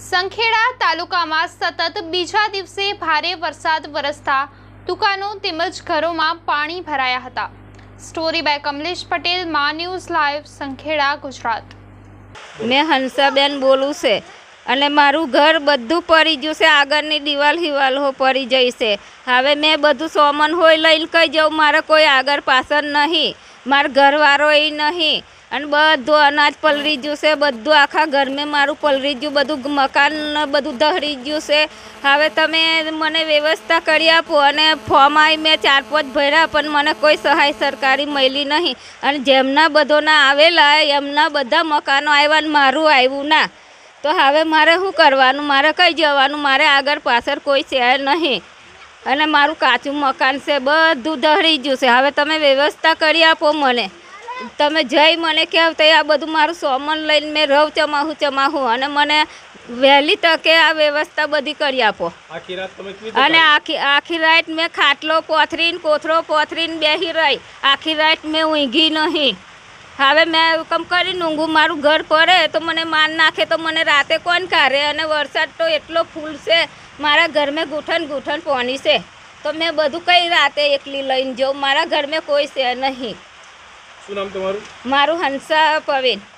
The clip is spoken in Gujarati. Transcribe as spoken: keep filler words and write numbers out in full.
સંખેડા તાલુકામાં સતત બીજા દિવસે ભારે વરસાદ વરસતા દુકાનો તેમજ ઘરોમાં પાણી ભરાયા હતા। સ્ટોરી બાય કમલેશ પટેલ, મા ન્યૂઝ લાઈવ, સંખેડા, ગુજરાત। मैं हंसाबेन बोलूँ से અને મારું ઘર બધું પડી ગયું છે। આગળની દિવાલ હિવાલ હો પડી જઈ છે। હવે મેં બધું સોમન હોય લઈને કઈ જાઉં, મારે કોઈ આગળ પાછળ નહીં, મારા ઘરવાળો એ નહીં, અને બધું અનાજ પલળી ગયું છે, બધું આખા ઘરમાં મારું પલળી ગયું, બધું મકાન બધું દહડી ગયું છે। હવે તમે મને વ્યવસ્થા કરી આપો। અને ફોર્મ આવી મેં ચાર પાંચ ભર્યા, પણ મને કોઈ સહાય સરકારી મળી નહીં, અને જેમના બધોના આવેલા એમના બધા મકાનો આવ્યા ને મારું આવ્યું ના। તો હવે મારે શું કરવાનું, મારે કઈ જવાનું, મારે આગળ પાછળ કોઈ છે નહીં, અને મારું કાચું મકાન છે, બધું દહડી ગયું છે। હવે તમે વ્યવસ્થા કરી આપો મને, તમે જઈ મને કહેવતા આ બધું મારું સોમન લઈને મેં રવ ચમાહું ચમાહું અને મને વહેલી તકે આ વ્યવસ્થા બધી કરી આપો। અને આખી આખી રાત મેં ખાટલો પોથરીને કોથળો પોથરીને બેસી રહી, આખી રાત મેં ઊંઘી નહીં। હવે મેં કમ કરીને ઊંઘું, મારું ઘર પડે તો મને માર નાખે તો મને રાતે કોણ કાઢે। અને વરસાદ તો એટલો ફૂલ છે, મારા ઘરમાં ગૂંઠણ ગૂંઠણ પાણી છે, તો મેં બધું કઈ રાતે એકલી લઈને જાઉં, મારા ઘરમાં કોઈ છે નહીં। શું નામ તમારું? મારું હંસા પવેન।